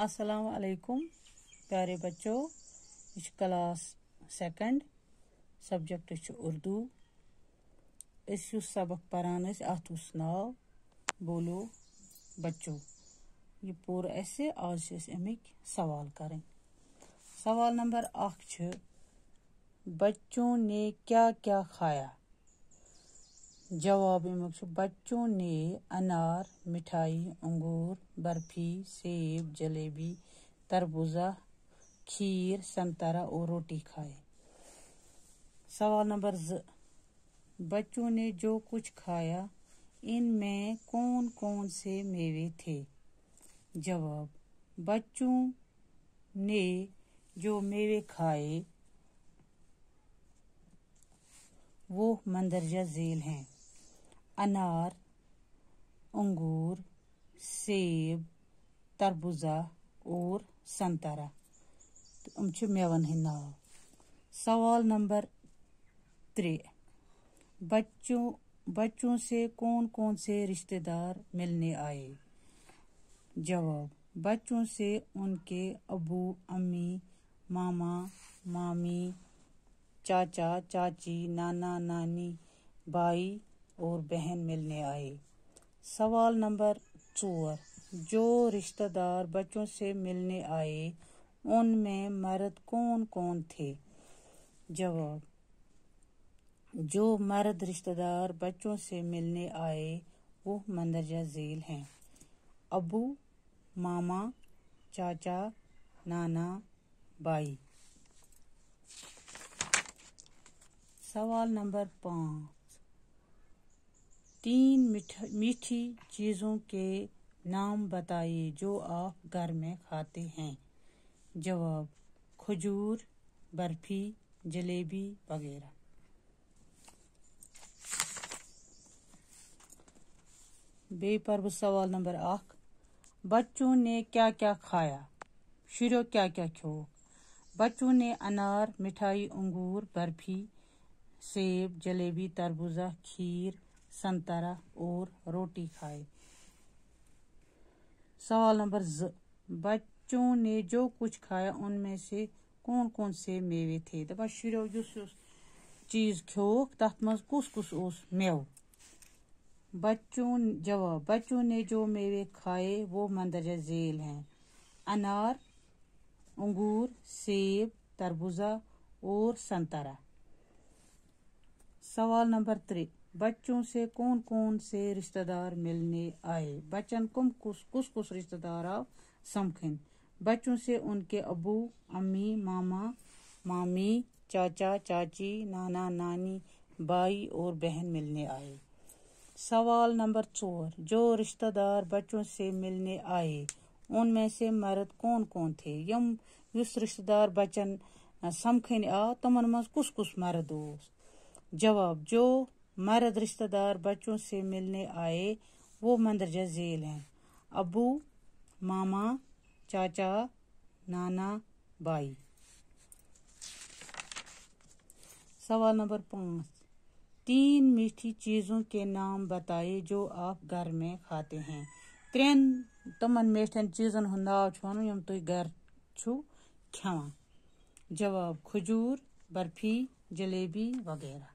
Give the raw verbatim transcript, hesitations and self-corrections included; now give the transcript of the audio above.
अस्सलाम वालेकुम प्यारे बच्चों, यह क्लास सेकंड सब्जेक्ट उर्दू। इस सबक परान अत नाव बोलो बच्चों। यह पूरा ऐसे आज अमिक सवाल करें। सवाल नंबर अख, बच्चों ने क्या क्या खाया। जवाब अमुक, बच्चों ने अनार, मिठाई, अंगूर, बर्फी, सेब, जलेबी, तरबूजा, खीर, संतरा और रोटी खाए। सवाल नंबर ज, बच्चों ने जो कुछ खाया इनमें कौन कौन से मेवे थे। जवाब, बच्चों ने जो मेवे खाए वो मंदरजा झेल हैं। अनार, अंगूर, सेब, तरबूजा और संतरा हम मेवन हंद नाव। सवाल नंबर त्रे, बच्चों बच्चों से कौन कौन से रिश्तेदार मिलने आए। जवाब, बच्चों से उनके अबू, अम्मी, मामा, मामी, चाचा, चाची, नाना, नानी, भाई और बहन मिलने आए। सवाल नंबर चौर, जो रिश्तेदार बच्चों से मिलने आए उनमें मर्द कौन कौन थे। जवाब, जो मर्द रिश्तेदार बच्चों से मिलने आए वो मंदरजा झेल हैं। अबू, मामा, चाचा, नाना, भाई। सवाल नंबर पाँच, तीन मीठी चीज़ों के नाम बताइए जो आप घर में खाते हैं। जवाब, खजूर, बर्फी, जलेबी वगैरह। बेपर सवाल नंबर आख, बच्चों ने क्या क्या खाया। शुरू क्या क्या खो। बच्चों ने अनार, मिठाई, अंगूर, बर्फी, सेब, जलेबी, तरबूजा, खीर, संतरा और रोटी खाए। सवाल नंबर ज, बच्चों ने जो कुछ खाया उनमें से कौन कौन से मेवे थे। दपा शुरू चीज खोक तथ मज कुस कुस ओस मेव। बच्चों जवाब, बच्चों ने जो मेवे खाए वो मंदरजा झेल हैं। अनार, अंगूर, सेब, तरबूजा और संतरा। सवाल नंबर त्रे, बच्चों से कौन कौन से रिश्तेदार मिलने आए। बच्चन कुम कुस कुस कुस रिश्तेदार आओ समखन। बच्चों से उनके अबू, अम्मी, मामा, मामी, चाचा, चाची, नाना, नानी, भाई और बहन मिलने आए। सवाल नंबर चौर, जो रिश्तेदार बच्चों से मिलने आए उनमें से मर्द कौन कौन थे। यम युस रिश्तेदार बच्चन समखन आ तमन मज कुस कुस मर्द ओस। जवाब, जो मर्द रिश्तेदार बच्चों से मिलने आए वो मंदरजा झेल हैं। अबू, मामा, चाचा, नाना, भाई। सवाल नंबर पाँच, तीन मीठी चीज़ों के नाम बताइए जो आप घर में खाते हैं। त्रेन तमन मीठन चीज़न हुंद नाव वन यम तुम घर छु खेवान। जवाब, खजूर, बर्फी, जलेबी वगैरह।